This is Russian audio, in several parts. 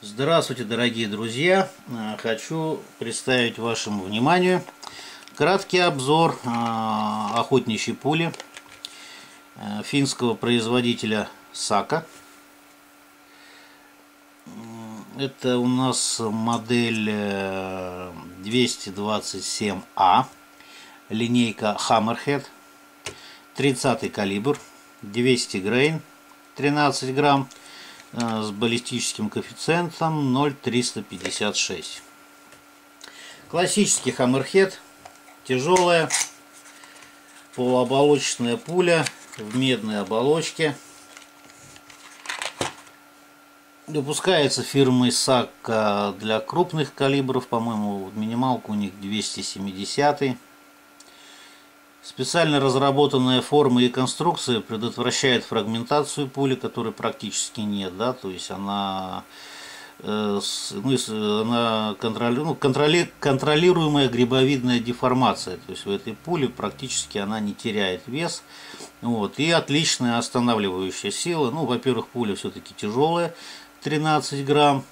Здравствуйте, дорогие друзья! Хочу представить вашему вниманию краткий обзор охотничьей пули финского производителя Saka. Это у нас модель 227А, линейка Hammerhead, 30 калибр, 200 грейн, 13 грамм, с баллистическим коэффициентом 0,356. Классический Hammerhead, тяжелая полуоболочечная пуля в медной оболочке. Выпускается фирмой Saka для крупных калибров, по-моему, минималка у них 270. Специально разработанная форма и конструкция предотвращает фрагментацию пули, которой практически нет, да, то есть она контролируемая грибовидная деформация, то есть в этой пуле практически она не теряет вес, вот, и отличная останавливающая сила. Ну, во-первых, пуля все-таки тяжелая, 13 грамм,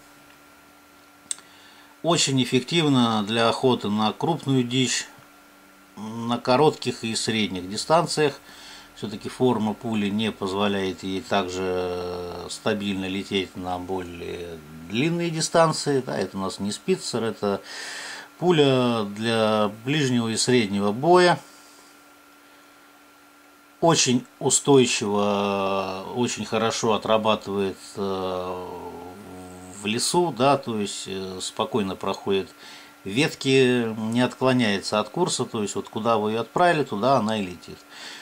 очень эффективна для охоты на крупную дичь, на коротких и средних дистанциях. Все-таки форма пули не позволяет ей также стабильно лететь на более длинные дистанции. Да, это у нас не Спицер, это пуля для ближнего и среднего боя. Очень устойчиво, очень хорошо отрабатывает в лесу, да, то есть спокойно проходит ветки, не отклоняется от курса, то есть вот куда вы ее отправили, туда она и летит.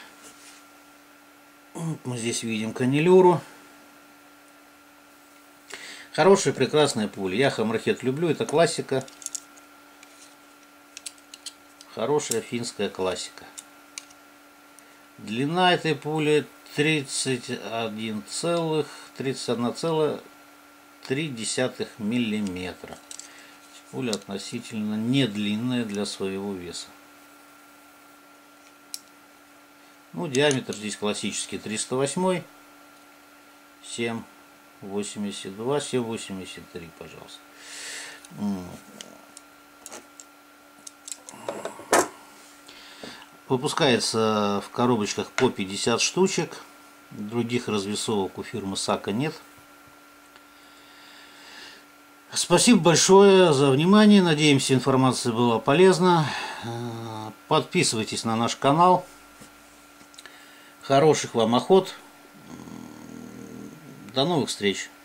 Мы здесь видим канилюру. Хорошая, прекрасная пуля. Я Hammerhead люблю, это классика. Хорошая финская классика. Длина этой пули 31,3 миллиметра. Пуля относительно не длинная для своего веса. Ну, диаметр здесь классический 308, 7,82, 7,83, пожалуйста. Выпускается в коробочках по 50 штучек. Других развесовок у фирмы Saka нет. Спасибо большое за внимание. Надеемся, информация была полезна. Подписывайтесь на наш канал. Хороших вам охот. До новых встреч.